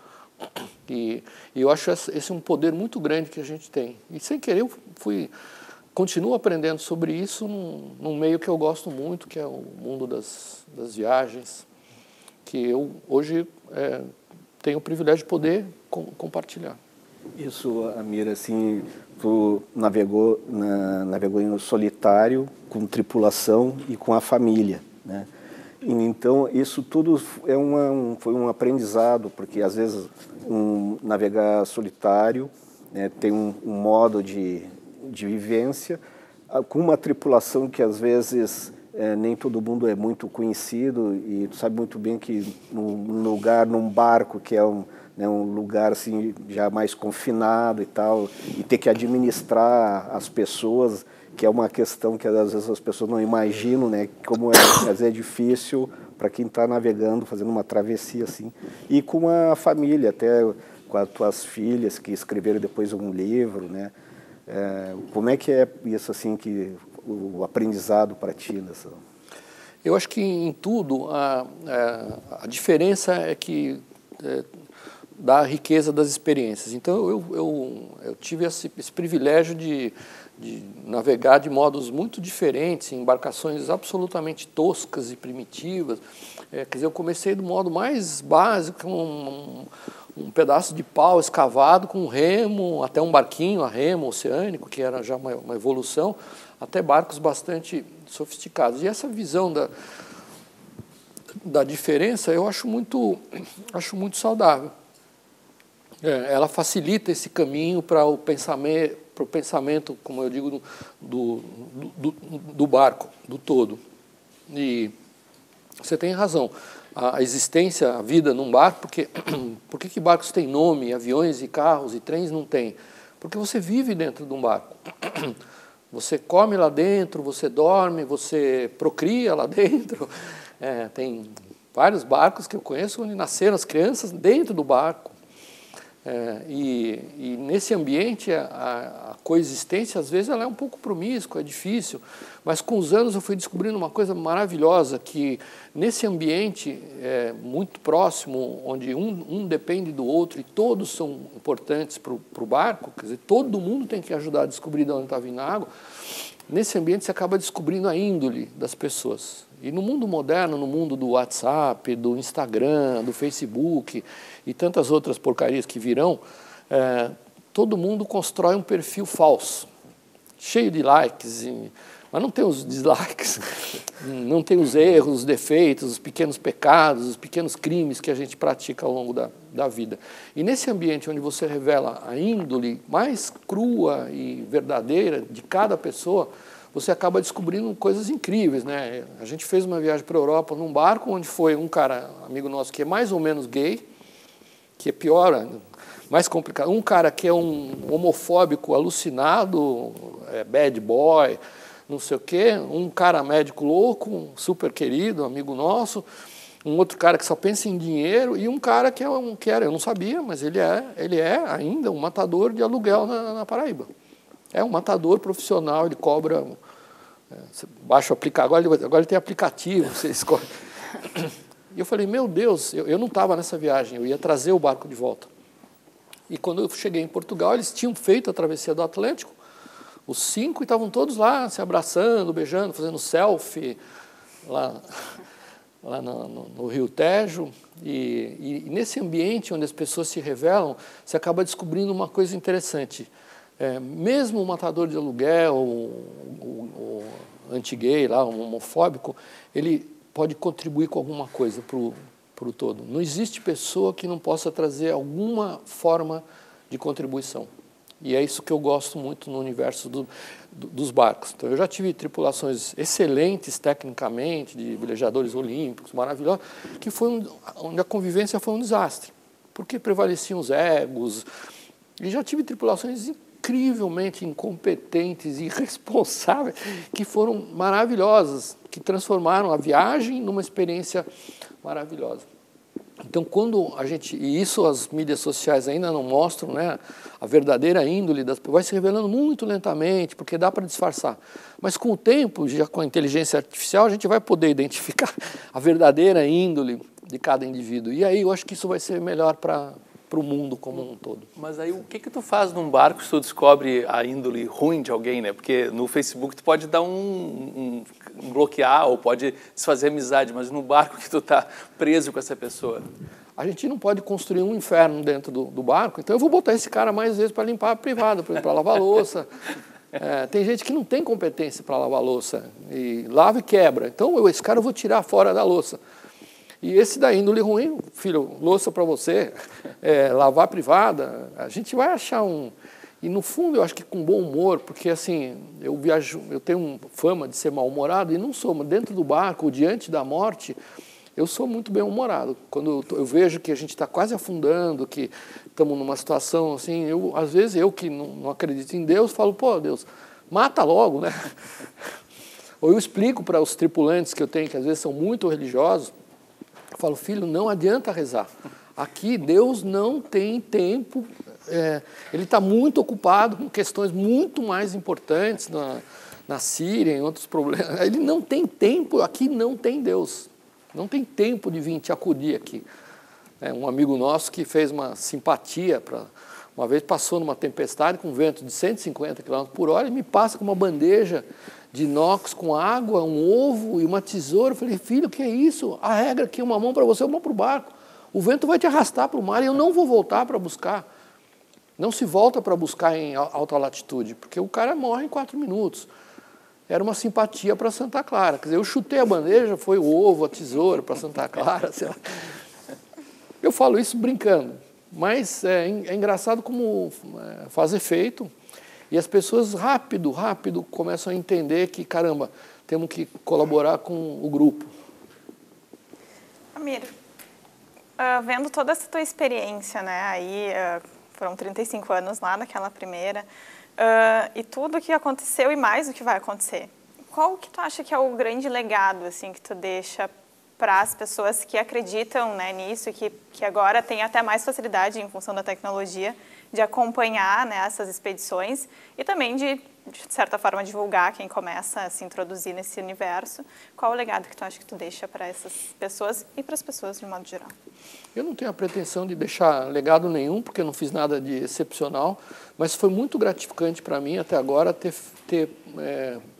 E, e eu acho esse um poder muito grande que a gente tem. E sem querer eu fui... Continuo aprendendo sobre isso num, num meio que eu gosto muito, que é o mundo das, das viagens, que eu hoje é, tenho o privilégio de poder com, compartilhar. Isso, Amir, assim, tu navegou, na, navegou em solitário, com tripulação e com a família, né? Então, isso tudo é uma, um, foi um aprendizado, porque às vezes um, navegar solitário, né, tem um, um modo de... de vivência, com uma tripulação que às vezes é, nem todo mundo é muito conhecido e tu sabe muito bem que num lugar, num barco que é um, né, um lugar assim já mais confinado e tal, e ter que administrar as pessoas, que é uma questão que às vezes as pessoas não imaginam, né, como é, às vezes é difícil para quem está navegando, fazendo uma travessia assim, e com a família, até com as tuas filhas que escreveram depois um livro, né? É, como é que é isso assim, que o aprendizado para ti nessa? Eu acho que em tudo a, a, a diferença é que é, dá a riqueza das experiências. Então eu, eu, eu tive esse, esse privilégio de, de navegar de modos muito diferentes, em embarcações absolutamente toscas e primitivas. É, quer dizer, eu comecei do modo mais básico, um, um, um pedaço de pau escavado com remo, até um barquinho a remo oceânico, que era já uma, uma evolução, até barcos bastante sofisticados. E essa visão da, da diferença eu acho muito, acho muito saudável. É, ela facilita esse caminho para o pensamento, para o pensamento, como eu digo, do, do, do, do barco, do todo. E você tem razão. A existência, a vida num barco, porque por que que barcos têm nome, aviões e carros e trens não têm? Porque você vive dentro de um barco. Você come lá dentro, você dorme, você procria lá dentro. É, tem vários barcos que eu conheço onde nasceram as crianças dentro do barco. É, e, e nesse ambiente a, a coexistência às vezes ela é um pouco promíscua, é difícil, mas com os anos eu fui descobrindo uma coisa maravilhosa, que nesse ambiente é, muito próximo, onde um, um depende do outro e todos são importantes para o barco, quer dizer, todo mundo tem que ajudar a descobrir de onde está vindo a água, nesse ambiente você acaba descobrindo a índole das pessoas. E no mundo moderno, no mundo do WhatsApp, do Instagram, do Facebook e tantas outras porcarias que virão, é, todo mundo constrói um perfil falso, cheio de likes, e, mas não tem os dislikes, não tem os erros, os defeitos, os pequenos pecados, os pequenos crimes que a gente pratica ao longo da, da vida. E nesse ambiente onde você revela a índole mais crua e verdadeira de cada pessoa, você acaba descobrindo coisas incríveis, né? A gente fez uma viagem para a Europa num barco onde foi um cara, amigo nosso, que é mais ou menos gay, que é pior, mais complicado. Um cara que é um homofóbico alucinado, é bad boy, não sei o quê. Um cara médico louco, um super querido, amigo nosso. Um outro cara que só pensa em dinheiro. E um cara que, é um, que era, eu não sabia, mas ele é, ele é ainda um matador de aluguel na, na Paraíba. É um matador profissional, ele cobra, é, você baixa o aplicativo, agora ele, agora ele tem aplicativo, você escolhe. E eu falei, meu Deus, eu, eu não estava nessa viagem, eu ia trazer o barco de volta. E quando eu cheguei em Portugal, eles tinham feito a travessia do Atlântico, os cinco, e estavam todos lá se abraçando, beijando, fazendo selfie, lá, lá no, no, no Rio Tejo. E, e, e nesse ambiente onde as pessoas se revelam, você acaba descobrindo uma coisa interessante. É, mesmo o matador de aluguel, o, o, o anti-gay, lá, o homofóbico, ele pode contribuir com alguma coisa para o todo. Não existe pessoa que não possa trazer alguma forma de contribuição. E é isso que eu gosto muito no universo do, do, dos barcos. Então, eu já tive tripulações excelentes tecnicamente, de velejadores olímpicos, maravilhosos, que foi um, onde a convivência foi um desastre, porque prevaleciam os egos. E já tive tripulações incrivelmente incompetentes e irresponsáveis, que foram maravilhosas, que transformaram a viagem numa experiência maravilhosa. Então, quando a gente, e isso as mídias sociais ainda não mostram, né, a verdadeira índole das pessoas, vai se revelando muito lentamente, porque dá para disfarçar. Mas com o tempo, já com a inteligência artificial, a gente vai poder identificar a verdadeira índole de cada indivíduo. E aí eu acho que isso vai ser melhor para para o mundo como um todo. Mas aí o que que tu faz num barco se tu descobre a índole ruim de alguém, né? Porque no Facebook tu pode dar um, um, um bloquear ou pode desfazer amizade, mas no barco que tu tá preso com essa pessoa. A gente não pode construir um inferno dentro do, do barco, então eu vou botar esse cara mais vezes para limpar a privada, para lavar louça. É, tem gente que não tem competência para lavar louça, e lava e quebra. Então eu, esse cara eu vou tirar fora da louça. E esse da índole ruim, filho, louça para você, é, lavar privada, a gente vai achar um... E no fundo eu acho que com bom humor, porque assim, eu viajo, eu tenho fama de ser mal-humorado, e não sou, mas dentro do barco, diante da morte, eu sou muito bem-humorado. Quando eu, eu vejo que a gente está quase afundando, que estamos numa situação assim, eu, às vezes eu que não, não acredito em Deus, falo, pô, Deus, mata logo, né? Ou eu explico para os tripulantes que eu tenho, que às vezes são muito religiosos, eu falo, filho, não adianta rezar. Aqui Deus não tem tempo, é, ele está muito ocupado com questões muito mais importantes na, na Síria, em outros problemas. Ele não tem tempo, aqui não tem Deus. Não tem tempo de vir te acudir aqui. É, um amigo nosso que fez uma simpatia, pra, uma vez passou numa tempestade com vento de cento e cinquenta quilômetros por hora e me passa com uma bandeja de inox com água, um ovo e uma tesoura. Eu falei, filho, o que é isso? A regra aqui é uma mão para você, uma para o barco. O vento vai te arrastar para o mar e eu não vou voltar para buscar. Não se volta para buscar em alta latitude, porque o cara morre em quatro minutos. Era uma simpatia para Santa Clara. Quer dizer, eu chutei a bandeja, foi o ovo, a tesoura para Santa Clara, sei lá. Eu falo isso brincando, mas é, é engraçado como é, faz efeito. E as pessoas rápido, rápido começam a entender que, caramba, temos que colaborar com o grupo. Amir, uh, vendo toda essa tua experiência, né, aí uh, foram trinta e cinco anos lá naquela primeira, uh, e tudo o que aconteceu e mais o que vai acontecer, qual que tu acha que é o grande legado, assim, que tu deixa para as pessoas que acreditam, né, nisso, que, que agora tem até mais facilidade em função da tecnologia, de acompanhar, né, essas expedições e também de, de certa forma, divulgar quem começa a se introduzir nesse universo. Qual o legado que tu acha que tu deixa para essas pessoas e para as pessoas de modo geral? Eu não tenho a pretensão de deixar legado nenhum, porque eu não fiz nada de excepcional, mas foi muito gratificante para mim até agora ter, ter é,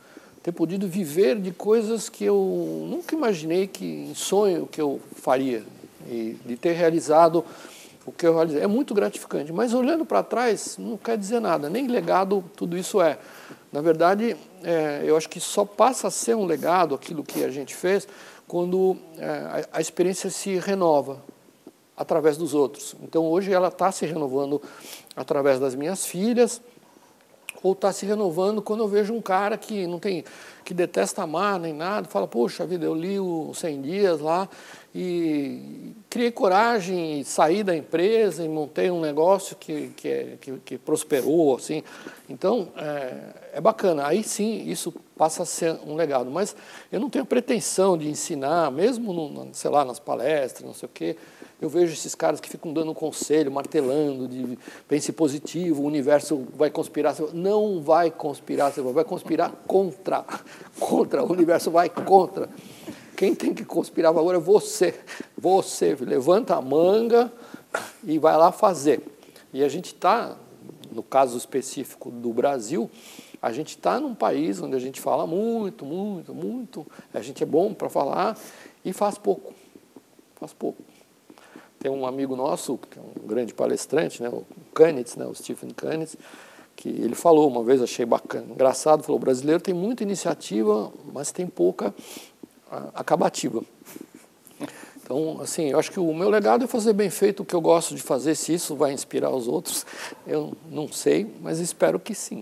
ter podido viver de coisas que eu nunca imaginei que, em sonho, que eu faria, e de ter realizado o que eu realizei. É muito gratificante, mas olhando para trás não quer dizer nada, nem legado tudo isso é. Na verdade, é, eu acho que só passa a ser um legado aquilo que a gente fez quando é, a, a experiência se renova através dos outros. Então, hoje ela está se renovando através das minhas filhas, ou está se renovando quando eu vejo um cara que não tem, que detesta amar nem nada, fala, poxa vida, eu li o cem dias lá e criei coragem e saí da empresa e montei um negócio que, que, é, que, que prosperou, assim. Então, é, é bacana. Aí sim, isso passa a ser um legado. Mas eu não tenho pretensão de ensinar, mesmo, no, sei lá, nas palestras, não sei o quê. Eu vejo esses caras que ficam dando conselho, martelando, de pense positivo, o universo vai conspirar. Não vai conspirar, vai conspirar contra. Contra, o universo vai contra. Quem tem que conspirar agora é você. Você levanta a manga e vai lá fazer. E a gente está, no caso específico do Brasil, a gente está num país onde a gente fala muito, muito, muito, a gente é bom para falar e faz pouco. Faz pouco. Tem um amigo nosso, que é um grande palestrante, né, o Canitz, né, o Stephen Canitz, que ele falou uma vez, achei bacana, engraçado, falou, o brasileiro tem muita iniciativa, mas tem pouca acabativa. Então, assim, eu acho que o meu legado é fazer bem feito o que eu gosto de fazer, se isso vai inspirar os outros, eu não sei, mas espero que sim.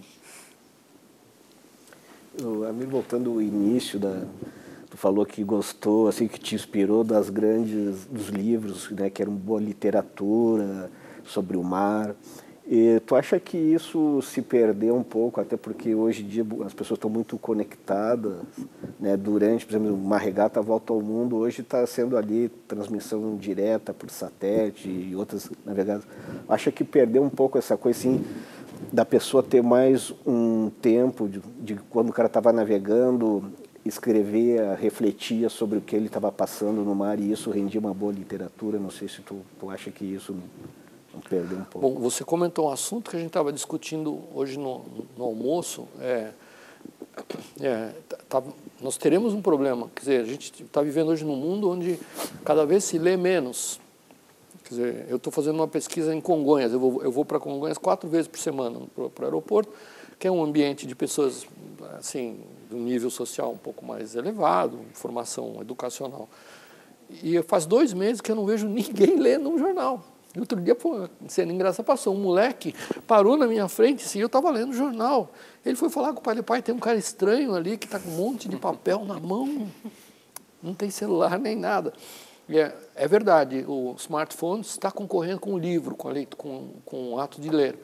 Amigo, voltando ao início da... Tu falou que gostou, assim, que te inspirou das grandes, dos livros, né, que eram boa literatura, sobre o mar. E tu acha que isso se perdeu um pouco, até porque hoje em dia as pessoas estão muito conectadas, né, durante, por exemplo, uma regata Volta ao Mundo, hoje está sendo ali transmissão direta por satélite e outras navegadas. Acha que perdeu um pouco essa coisa, assim, da pessoa ter mais um tempo de, de quando o cara estava navegando, escrevia, refletia sobre o que ele estava passando no mar e isso rendia uma boa literatura. Não sei se tu, tu acha que isso não perdeu um pouco. Bom, você comentou um assunto que a gente estava discutindo hoje no, no almoço. É, é, tá, nós teremos um problema. Quer dizer, a gente está vivendo hoje num mundo onde cada vez se lê menos. Quer dizer, eu estou fazendo uma pesquisa em Congonhas. Eu vou, eu vou para Congonhas quatro vezes por semana para o aeroporto, que é um ambiente de pessoas assim, de um nível social um pouco mais elevado, formação educacional. E faz dois meses que eu não vejo ninguém lendo um jornal. E outro dia, pô, sendo engraçado, passou um moleque, parou na minha frente, assim, eu estava lendo o jornal. Ele foi falar com o pai, pai, tem um cara estranho ali que está com um monte de papel na mão, não tem celular nem nada. E é, é verdade, o smartphone está concorrendo com o livro, com, a, com, com o ato de ler.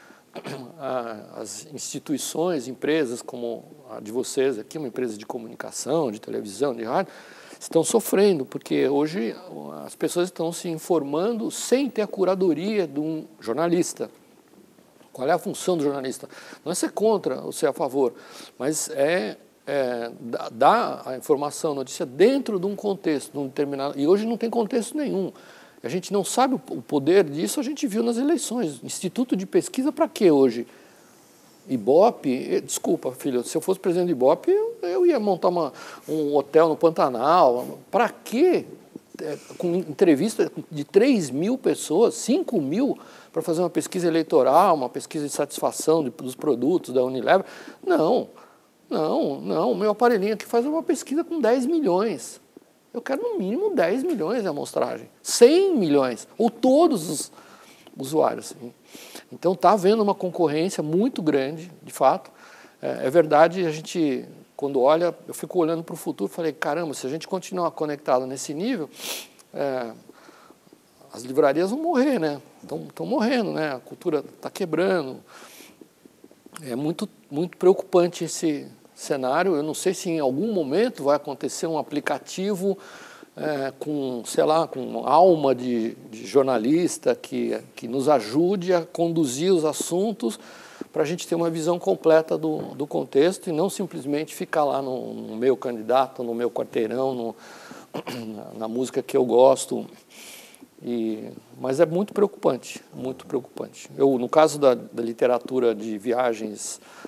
As instituições, empresas como a de vocês aqui, uma empresa de comunicação, de televisão, de rádio, estão sofrendo, porque hoje as pessoas estão se informando sem ter a curadoria de um jornalista. Qual é a função do jornalista? Não é ser contra ou ser a favor, mas é, é dar a informação, a notícia dentro de um contexto, de um determinado, e hoje não tem contexto nenhum. A gente não sabe o poder disso, a gente viu nas eleições. Instituto de pesquisa para quê hoje? Ibope, desculpa, filho, se eu fosse presidente do Ibope, eu, eu ia montar uma, um hotel no Pantanal. Para quê? É, com entrevista de três mil pessoas, cinco mil, para fazer uma pesquisa eleitoral, uma pesquisa de satisfação de, dos produtos da Unilever. Não, não, não. O meu aparelhinho aqui faz uma pesquisa com dez milhões. Eu quero no mínimo dez milhões de amostragem, cem milhões, ou todos os usuários. Então está havendo uma concorrência muito grande, de fato. É, é verdade, a gente, quando olha, eu fico olhando para o futuro e falei, caramba, se a gente continuar conectado nesse nível, é, as livrarias vão morrer, né? Estão morrendo, né? A cultura está quebrando. É muito, muito preocupante esse cenário. Eu não sei se em algum momento vai acontecer um aplicativo é, com, sei lá, com alma de, de jornalista que, que nos ajude a conduzir os assuntos para a gente ter uma visão completa do, do contexto e não simplesmente ficar lá no, no meu candidato, no meu quarteirão, no, na, na música que eu gosto. E, mas é muito preocupante, muito preocupante. Eu, no caso da, da literatura de viagens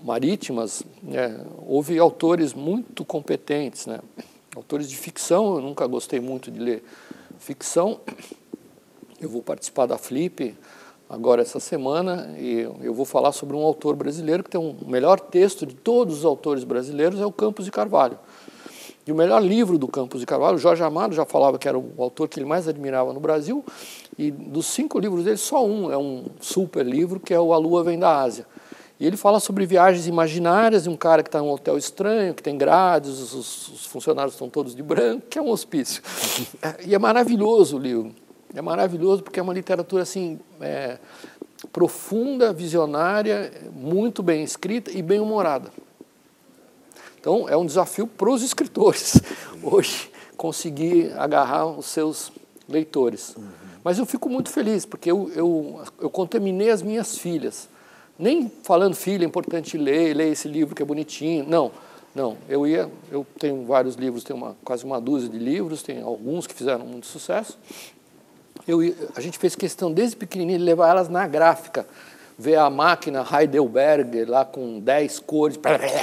marítimas, né, houve autores muito competentes, né? Autores de ficção. Eu nunca gostei muito de ler ficção. Eu vou participar da Flip agora essa semana e eu vou falar sobre um autor brasileiro que tem um melhor texto de todos os autores brasileiros, é o Campos de Carvalho. E o melhor livro do Campos de Carvalho, o Jorge Amado já falava que era o autor que ele mais admirava no Brasil, e dos cinco livros dele, só um é um super livro, que é o A Lua Vem da Ásia. E ele fala sobre viagens imaginárias de um cara que está em um hotel estranho, que tem grades, os, os funcionários estão todos de branco, que é um hospício. E é maravilhoso o livro. É maravilhoso porque é uma literatura assim, é, profunda, visionária, muito bem escrita e bem humorada. Então, é um desafio para os escritores, hoje, conseguir agarrar os seus leitores. Uhum. Mas eu fico muito feliz, porque eu, eu, eu contaminei as minhas filhas. Nem falando, filha, é importante ler, ler esse livro que é bonitinho. Não, não. Eu, ia, eu tenho vários livros, tenho uma, quase uma dúzia de livros, tem alguns que fizeram muito sucesso. Eu, a gente fez questão, desde pequenininha, de levar elas na gráfica, ver a máquina Heidelberg lá com dez cores,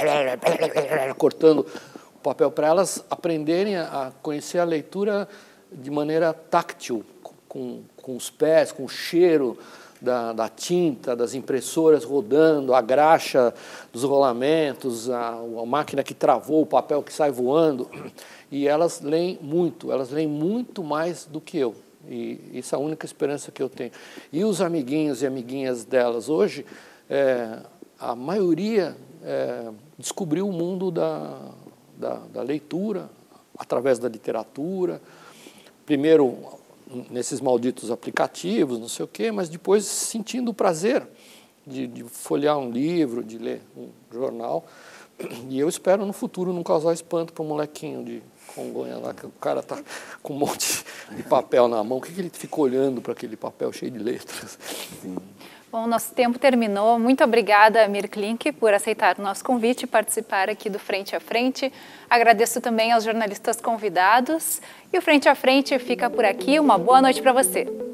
cortando o papel, para elas aprenderem a conhecer a leitura de maneira táctil, com, com os pés, com o cheiro da, da tinta, das impressoras rodando, a graxa dos rolamentos, a, a máquina que travou, o papel que sai voando. E elas leem muito, elas leem muito mais do que eu. E isso é a única esperança que eu tenho. E os amiguinhos e amiguinhas delas hoje, é, a maioria é, descobriu o mundo da, da, da leitura, através da literatura. Primeiro, nesses malditos aplicativos, não sei o quê, mas depois sentindo o prazer de, de folhear um livro, de ler um jornal. E eu espero no futuro não causar espanto para o molequinho de Congonha lá, que o cara está com um monte de papel na mão. O que, que ele fica olhando para aquele papel cheio de letras? Sim. Bom, nosso tempo terminou. Muito obrigada, Amir Klink, por aceitar o nosso convite e participar aqui do Frente a Frente. Agradeço também aos jornalistas convidados. E o Frente a Frente fica por aqui. Uma boa noite para você.